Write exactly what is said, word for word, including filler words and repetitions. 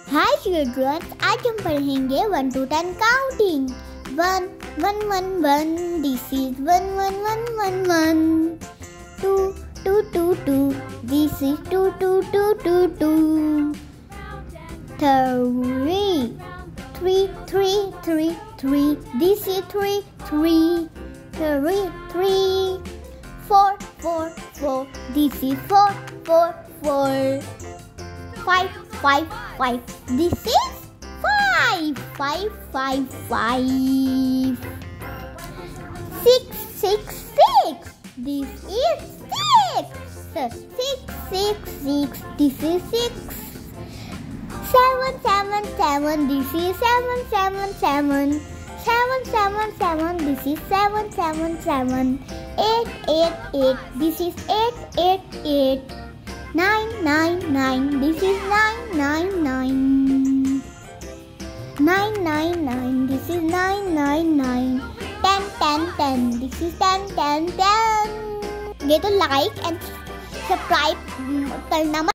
Hi children, आज हम पढ़ेंगे one to ten counting. One, one, one, one. This is one, one, one, one, one. Two, two, two, two. This is two, two, two, two, two. Three, three, three, three, three. This is three, three. Three, three. Four, four, four. This is four, four, four. Five, five, five. This is five, five, five, five. Six, six, six. This is six. Six, six, six. This is six. Seven, seven, seven. This is seven, seven, seven. Seven, seven, seven. This is seven, seven, seven. Eight, eight, eight. This is eight, eight, eight. Nine, nine, nine. This is nine, nine, nine. Nine, nine, nine. This is nine, nine, nine. Ten, ten, ten. This is ten, ten, ten. ये तो like and subscribe करना मत